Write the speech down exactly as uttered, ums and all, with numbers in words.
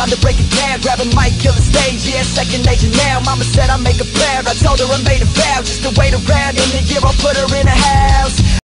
time to break it down. Grab a mic, kill the stage, yeah, second nature now. Mama said I make a prayer, I told her I made a vow just to wait around. In the year I'll put her in a house